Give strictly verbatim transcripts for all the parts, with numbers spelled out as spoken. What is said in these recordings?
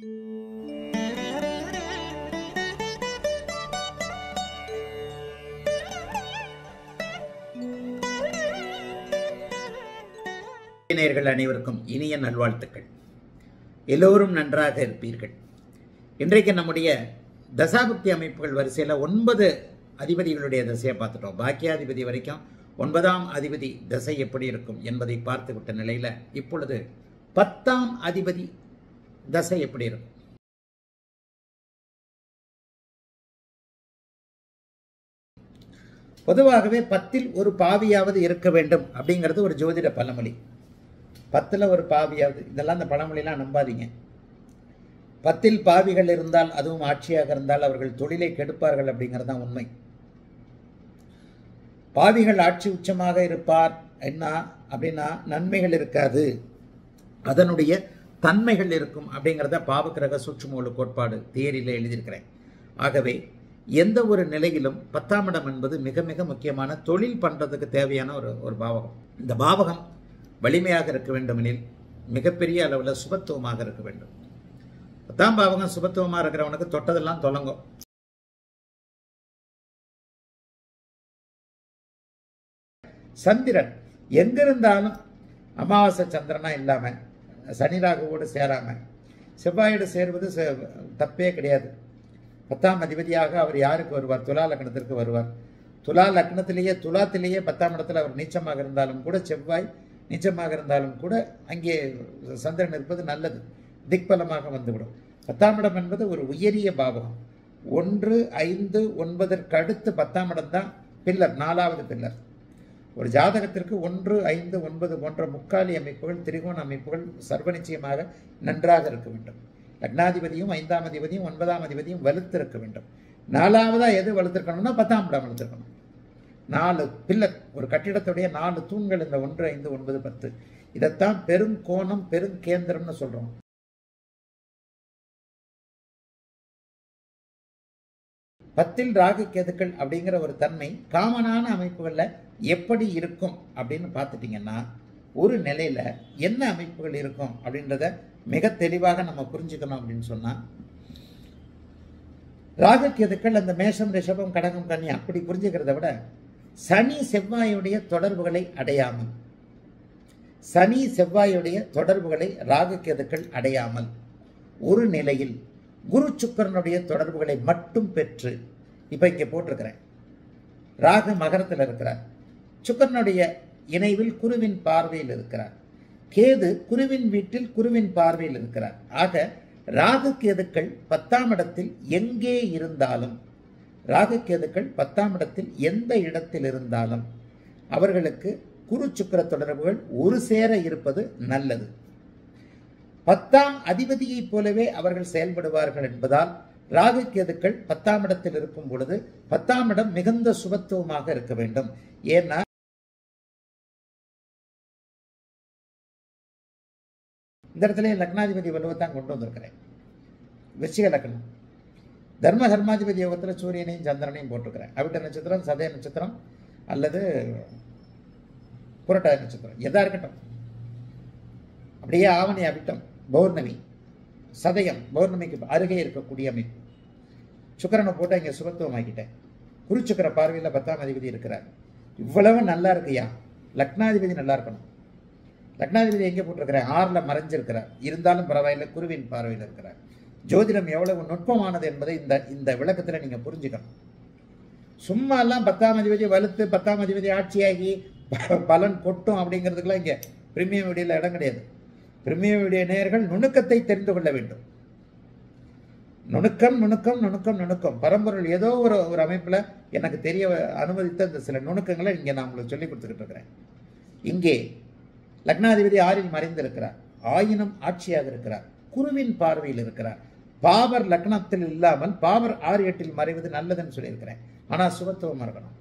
நேயர்கள் அனைவருக்கும் இனிய நல்வாழ்த்துக்கள். எல்லோரும் நன்றாக இருப்பீர்கள். இன்றைக்கு நம்முடைய தசாபக்தி அமைப்புகள் வரிசையில் ஒன்பது அதிபதிகளுடைய தசையை பார்த்துட்டோம். பாக்கியாதிபதி வரைக்கும் ஒன்பதாம் அதிபதி தசை எப்படி இருக்கும் என்பதை பார்த்து விட்ட நிலையில இப்பொழுது பத்தாம் அதிபதி தசை எப்படி இருக்கும்? பொதுவாகவே பத்தில் ஒரு பாவியாவது இருக்க வேண்டும் அப்படிங்கிறது ஒரு ஜோதிட பழமொழி. பத்துல ஒரு பாவியாவது, இதெல்லாம் அந்த பழமொழிலாம் நம்பாதீங்க. பத்தில் பாவிகள் இருந்தால், அதுவும் ஆட்சியாக இருந்தால், அவர்கள் தொழிலை கெடுப்பார்கள் அப்படிங்கிறது தான் உண்மை. பாவிகள் ஆட்சி உச்சமாக இருப்பார் என்ன அப்படின்னா நன்மைகள் இருக்காது, அதனுடைய தன்மைகள் இருக்கும் அப்படிங்கிறத பாவக்கிரக சூட்சும கோட்பாடு தியரியில் எழுதியிருக்கிறேன். ஆகவே எந்த ஒரு நிலையிலும் பத்தாம் இடம் என்பது மிக மிக முக்கியமான தொழில் பண்றதுக்கு தேவையான ஒரு ஒரு பாவகம். இந்த பாவகம் வலிமையாக இருக்க வேண்டுமெனில் மிகப்பெரிய அளவில் சுபத்துவமாக இருக்க வேண்டும். பத்தாம் பாவகம் சுபத்துவமாக இருக்கிறவனுக்கு தொட்டதெல்லாம் தொடங்கும். சந்திரன் எங்கிருந்தாலும் அமாவாசை சந்திரனா இல்லாம சனி ராகுவோடு சேராம செவ்வாயோடு சேர்வது தப்பே கிடையாது. பத்தாம் அதிபதியாக அவர் யாருக்கு வருவார்? துலா லக்னத்திற்கு வருவார். துலா லக்னத்திலேயே துலாத்திலேயே பத்தாம் இடத்துல அவர் நீச்சமாக இருந்தாலும் கூட, செவ்வாய் நீச்சமாக இருந்தாலும் கூட அங்கே சந்திரன் இருப்பது நல்லது, திக்பலமாக வந்துவிடும். பத்தாம் இடம் என்பது ஒரு உயரிய பாவகம். ஒன்று ஐந்து ஒன்பதற்கு அடுத்து பத்தாம் இடம் தான் பில்லர், நாலாவது பில்லர். ஒரு ஜாதகத்திற்கு ஒன்று ஐந்து ஒன்பது போன்ற முக்காலி அமைப்புகள், திரிகோண அமைப்புகள் சர்வ நிச்சயமாக நன்றாக இருக்க வேண்டும். லக்னாதிபதியும் ஐந்தாம் அதிபதியும் ஒன்பதாம் அதிபதியும் வலுத்திருக்க வேண்டும். நாலாவதா எது வலுத்திருக்கணும்னா பத்தாம் இடம் வலுத்திருக்கணும். நாலு பில்லர், ஒரு கட்டிடத்துடைய நாலு தூண்கள் இந்த ஒன்று ஐந்து ஒன்பது பத்து. இதைத்தான் பெருங்கோணம் பெருங்கேந்திரம்னு சொல்றோம். பத்தில் ராகு கேதுக்கள் அப்படிங்கிற ஒரு தன்மை காமனான அமைப்புகள்ல எப்படி இருக்கும் அப்படின்னு பார்த்துட்டீங்கன்னா ஒரு நிலையில என்ன அமைப்புகள் இருக்கும் அப்படின்றத மிக தெளிவாக நம்ம புரிஞ்சுக்கணும். அப்படின்னு சொன்னா ராகு கேதுக்கள் அந்த மேஷம் ரிஷபம் கடகம் கன்னி அப்படி புரிஞ்சுக்கிறத விட சனி செவ்வாயுடைய தொடர்புகளை அடையாமல், சனி செவ்வாயுடைய தொடர்புகளை ராகு கேதுக்கள் அடையாமல் ஒரு நிலையில் குரு சுக்கிரனுடைய தொடர்புகளை மட்டும் பெற்று, இப்ப இங்க போட்டிருக்கிறேன், ராகு மகரத்தில் இருக்கிறார், சுக்கிரனுடைய இணைவில் குருவின் பார்வையில் இருக்கிறார், கேது குருவின் வீட்டில் குருவின் பார்வையில் இருக்கிறார். ஆக ராகு கேதுக்கள் பத்தாம் இடத்தில் எங்கே இருந்தாலும், ராகு கேதுக்கள் பத்தாம் இடத்தில் எந்த இடத்தில் இருந்தாலும் அவர்களுக்கு குரு சுக்கிர தொடர்புகள் ஒரு சேர இருப்பது நல்லது. பத்தாம் அதிபதியை போலவே அவர்கள் செயல்படுவார்கள் என்பதால் ராகு கேதுக்கள் பத்தாம் இடத்தில் இருக்கும் பொழுது பத்தாம் இடம் மிகுந்த சுபத்துவமாக இருக்க வேண்டும். ஏன்னா இந்த இடத்துல லக்னாதிபதி வலுவத்தான் கொண்டு வந்திருக்கிறேன். விருச்சிக லக்னம் தர்ம தர்மாதிபதி யோகத்தில் சூரியனையும் சந்திரனையும் போட்டிருக்கிறேன். அவிட்ட நட்சத்திரம், சதய நட்சத்திரம் அல்லது புரட்டாதி நட்சத்திரம் எதா இருக்கட்டும், அப்படியே ஆவணி அவிட்டம் பௌர்ணமி சதயம் பௌர்ணமிக்கு அருகே இருக்கக்கூடிய அமைப்பு. சுக்கிரனை போட்டு இங்கே சுபத்துவம் ஆக்கிட்டேன். குரு சுக்கிர பார்வையில் பத்தாம் அதிபதி இருக்கிறார். இவ்வளவு நல்லா இருக்குயா. லக்னாதிபதி நல்லா இருக்கணும். லக்னாதிபதி எங்கே போட்டிருக்கிறேன்? ஆறுல மறைஞ்சிருக்கிறார். இருந்தாலும் பரவாயில்லை, குருவின் பார்வையில் இருக்கிறார். ஜோதிடம் எவ்வளவு நுட்பமானது என்பதை இந்த இந்த விளக்கத்தில் நீங்க புரிஞ்சுக்கணும். சும்மா எல்லாம் பத்தாம் அதிபதி வலுத்து பத்தாம் அதிபதி ஆட்சியாகி பலன் கொட்டும் அப்படிங்கிறதுக்கெல்லாம் இங்க பிரீமியம் வீடியோல இடம் கிடையாது. பிரீமியம் வீடியோ நேயர்கள் நுணுக்கத்தை தெரிந்து கொள்ள வேண்டும். நுணுக்கம் நுணுக்கம் நுணுக்கம் நுணுக்கம் பரம்பொருள் ஏதோ ஒரு ஒரு அமைப்புல எனக்கு தெரிய அனுமதித்த இந்த சில நுணுக்கங்களை இங்க நான் உங்களுக்கு சொல்லி கொடுத்துக்கிட்டு இருக்கிறேன். இங்கே லக்னாதிபதி ஆறில் மறைந்திருக்கிறார், ஆயினும் ஆட்சியாக இருக்கிறார், குருவின் பார்வையில் இருக்கிறார். பாவர் லக்னத்தில் இல்லாமல் பாவர் ஆறு எட்டில் மறைவது நல்லதுன்னு சொல்லியிருக்கிறேன். ஆனா சுபத்துவம் இருக்கணும்.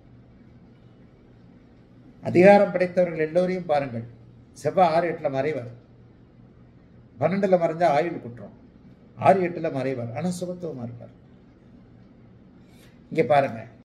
அதிகாரம் படைத்தவர்கள் எல்லோரையும் பாருங்கள், செவ்வாய் ஆறு எட்டுல மறைவார், பன்னெண்டுல மறைஞ்சா ஆயுள் குற்றம், ஆறு எட்டுல மறைவார், ஆனா சுபத்துவமா இருப்பார். இங்க பாருங்க,